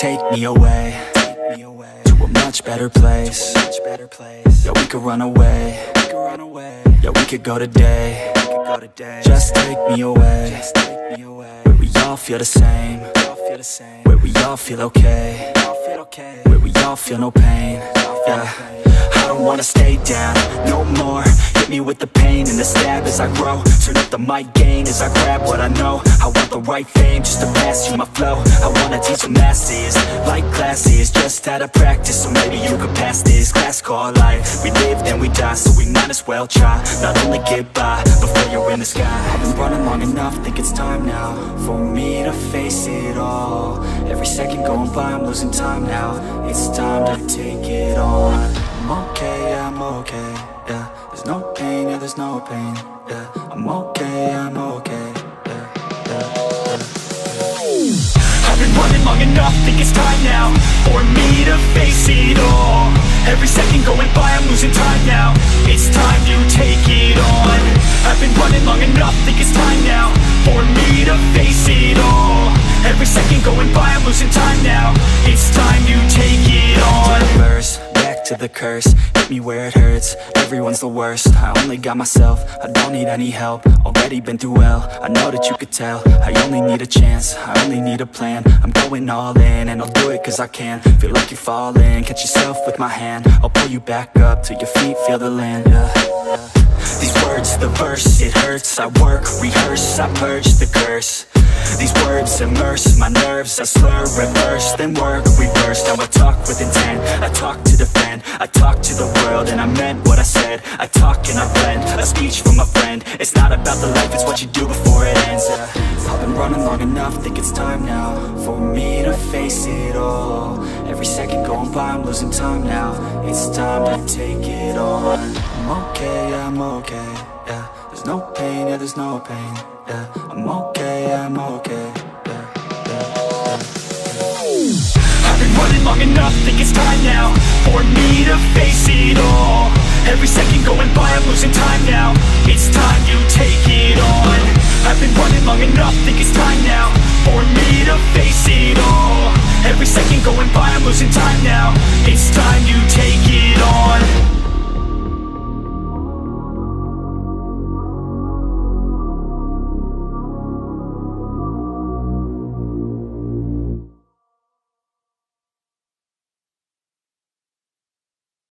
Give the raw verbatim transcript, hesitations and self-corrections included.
take me away to a much better place. Yeah, we could run away. Yeah, we could go today. Just take me away where we all feel the same, where we all feel okay, where we all feel no pain. Yeah, I don't wanna stay down no more. Hit me with the pain and the stab as I grow. Turn up the mic gain as I grab what I know. I want the right fame just to pass you my flow. I wanna teach the masses like classes, just out of practice, so maybe you could pass this class called life. We live then we die, so we might as well try. Not only get by before you're in the sky. I've been running long enough, think it's time now for me to face it all. Every second going by, I'm losing time now. It's time to take it on. I'm okay, I'm okay, yeah. There's no pain, yeah, there's no pain, yeah. I'm okay, I'm okay, yeah, yeah, yeah. I've been running long enough, think it's time now for me to face it all. Every second going by, I'm losing time now. It's time to take it on. I've been running long enough, think it's time now for me to face it all. Every second going by, I'm losing time now. It's time to take it on. Verse, back to the curse, hit me where it hurts. Everyone's the worst, I only got myself. I don't need any help, already been through hell. I know that you could tell, I only need a chance, I only need a plan. I'm going all in, and I'll do it cause I can. Feel like you're falling, catch yourself with my hand. I'll pull you back up till your feet feel the land, yeah, yeah. These words, the verse, it hurts. I work, rehearse, I purge the curse. These words immerse my nerves. I slur, reverse, then work, reverse. Now I talk with intent, I talk to defend. I talk to the world and I meant what I said. I talk and I blend, a speech from a friend. It's not about the life, it's what you do before it ends, yeah. I've been running long enough, think it's time now for me to face it all. Every second going by, I'm losing time now. It's time to take it on. I'm okay, I'm okay, yeah. There's no pain, yeah, there's no pain, yeah. I'm okay, I'm okay, yeah, yeah, yeah. I've been running long enough, think it's time now for me to face it all. Every second going by, I'm losing time now. It's time to take it on. I've been running long enough, think it's time now for me to face it all. Every second going by, I'm losing time now. It's time to take it on.